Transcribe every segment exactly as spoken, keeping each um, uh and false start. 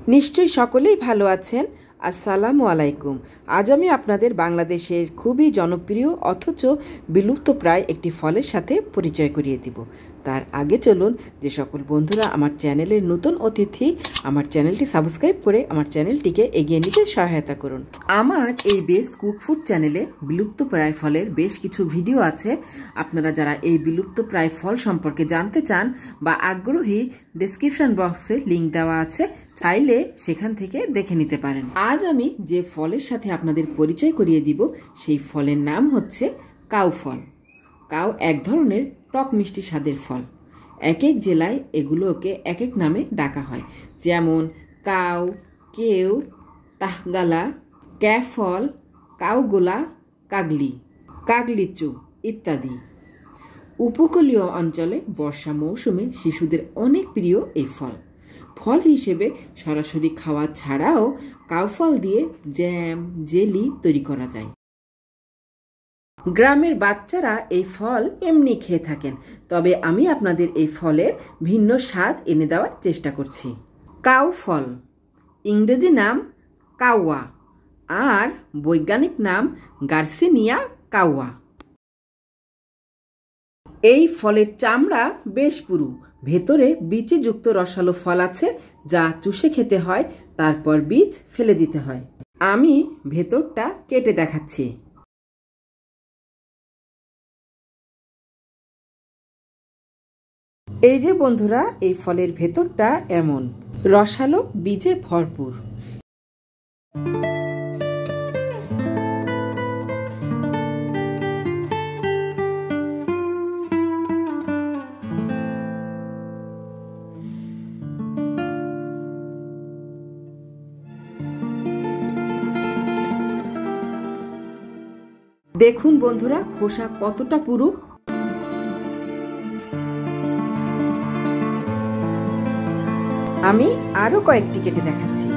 নিশ্চয়ই সকলেই ভালো আছেন। আসসালামু আলাইকুম। আজ আমি আপনাদের বাংলাদেশের খুবই জনপ্রিয় অথচ বিলুপ্তপ্রায় একটি ফলের সাথে পরিচয় করিয়ে দিব। তার আগে চলুন, যে সকল বন্ধুরা আমার চ্যানেলের নতুন অতিথি, আমার চ্যানেলটি সাবস্ক্রাইব করে আমার চ্যানেলটিকে এগিয়ে নিতে সহায়তা করুন। আমার এই বেস্ট কুক ফুড চ্যানেলে বিলুপ্তপ্রায় ফলের বেশ কিছু ভিডিও আছে। আপনারা যারা এই বিলুপ্তপ্রায় ফল সম্পর্কে জানতে চান বা আগ্রহী, ডেসক্রিপশন বক্সে লিঙ্ক দেওয়া আছে, চাইলে সেখান থেকে দেখে নিতে পারেন। আজ আমি যে ফলের সাথে আপনাদের পরিচয় করিয়ে দিব সেই ফলের নাম হচ্ছে কাউ ফল। কাউ এক ধরনের টক মিষ্টি স্বাদের ফল। এক এক জেলায় এগুলোকে এক এক নামে ডাকা হয়, যেমন কাউ, কেউ, তাহগালা, ক্যাফল, কাউগোলা, কাগলি, কাগলিচু ইত্যাদি। উপকূলীয় অঞ্চলে বর্ষা মৌসুমে শিশুদের অনেক প্রিয় এই ফল। ফল হিসেবে সরাসরি খাওয়া ছাড়াও কাউফল দিয়ে জ্যাম, জেলি তৈরি করা যায়। গ্রামের বাচ্চারা এই ফল এমনি খেয়ে থাকেন, তবে আমি আপনাদের এই ফলের ভিন্ন স্বাদ এনে দেওয়ার চেষ্টা করছি। কাউ ফল ইংরেজি নাম কাওয়া আর বৈজ্ঞানিক নাম গার্সিনিয়া কাওয়া। এই ফলের চামড়া বেশ পুরু, ভেতরে বীজযুক্ত রসালো ফল আছে যা চুষে খেতে হয়, তারপর বীজ ফেলে দিতে হয়। আমি ভেতরটা কেটে দেখাচ্ছি। এই যে বন্ধুরা, এই ফলের ভেতরটা এমন রসালো, বীজে ভরপুর। দেখুন বন্ধুরা, খোসা কতটা পুরু। আমি আরো কয়েকটি কেটে দেখাচ্ছি।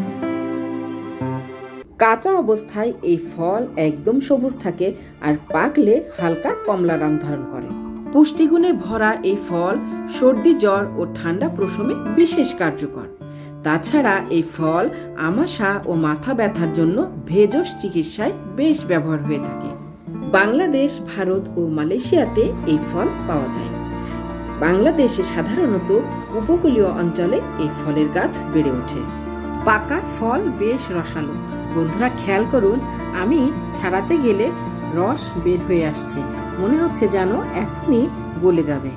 কাঁচা অবস্থায় এই ফল একদম সবুজ থাকে আর পাকলে হালকা কমলা রং ধারণ করে। পুষ্টিগুণে ভরা এই ফল সর্দি, জ্বর ও ঠান্ডা প্রশমে বিশেষ কার্যকর। তাছাড়া এই ফল আমাশা ও মাথা ব্যথার জন্য ভেষজ চিকিৎসায় বেশ ব্যবহার হয়ে থাকে। বাংলাদেশ, ভারত ও মালয়েশিয়াতে এই ফল পাওয়া যায়। বাংলাদেশে সাধারণত উপকূলীয় অঞ্চলে এই ফলের গাছ বেড়ে ওঠে। পাকা ফল বেশ রসালো। বন্ধুরা খেয়াল করুন, আমি ছাড়াতে গেলে রস বের হয়ে আসছে, মনে হচ্ছে যেন এখনই গলে যাবে।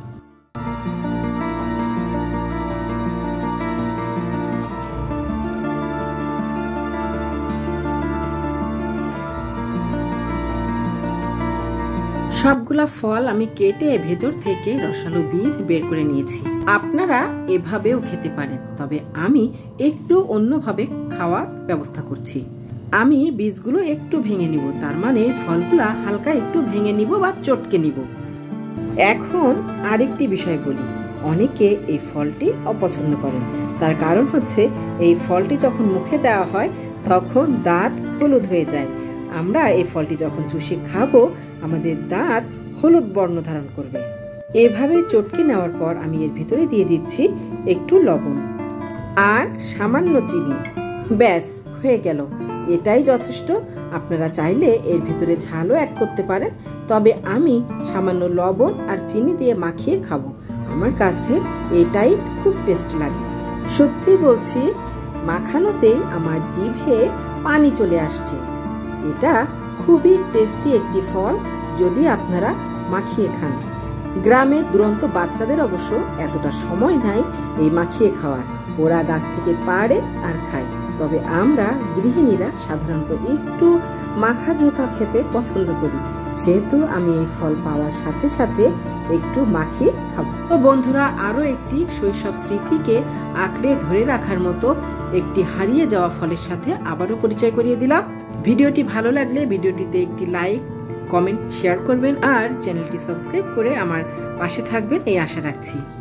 সবগুলা ফল আমি কেটে ভেতর থেকে রসালো বীজ বের করে নিয়েছি। আপনারা এভাবেও খেতে পারেন, তবে আমি একটু অন্যভাবে খাওয়ার ব্যবস্থা করছি। আমি বীজগুলো একটু ভেঙে নিব, তার মানে ফলগুলা হালকা একটু ভেঙে নিব বা চটকে নিব। এখন আরেকটি বিষয় বলি, অনেকে এই ফলটি অপছন্দ করেন। তার কারণ হচ্ছে এই ফলটি যখন মুখে দেওয়া হয় তখন দাঁত হলুদ হয়ে যায়। আমরা এই ফলটি যখন চুষে খাবো আমাদের দাঁত হলুদ বর্ণ ধারণ করবে। এভাবে চটকে নেওয়ার পর আমি এর ভিতরে দিয়ে দিচ্ছি একটু লবণ আর সামান্য চিনি। ব্যাস, হয়ে গেল, এটাই যথেষ্ট। আপনারা চাইলে এর ভিতরে ঝালও অ্যাড করতে পারেন, তবে আমি সামান্য লবণ আর চিনি দিয়ে মাখিয়ে খাবো। আমার কাছে এটাই খুব টেস্ট লাগে। সত্যি বলছি, মাখানোতেই আমার জিভে পানি চলে আসছে। এটা খুবই টেস্টি একটি ফল, যদি আপনারা মাখিয়ে খান। গ্রামের দুরন্ত বাচ্চাদের অবশ্য এতটা সময় নাই এই মাখিয়ে খাওয়ার, ওরা গাছ থেকে পাড়ে আর খায়। তবে আমরা গৃহিণীরা সাধারণত একটু মাখা জোখা খেতে পছন্দ করি, সেহেতু আমি এই ফল পাওয়ার সাথে সাথে একটু মাখিয়ে খাবো। তো বন্ধুরা, আরো একটি শৈশব স্মৃতিকে আঁকড়ে ধরে রাখার মতো একটি হারিয়ে যাওয়া ফলের সাথে আবারও পরিচয় করিয়ে দিলাম। ভিডিওটি ভালো লাগলে ভিডিওটিতে একটি লাইক, কমেন্ট, শেয়ার করবেন আর চ্যানেলটি সাবস্ক্রাইব করে আমার পাশে থাকবেন এই আশা রাখছি।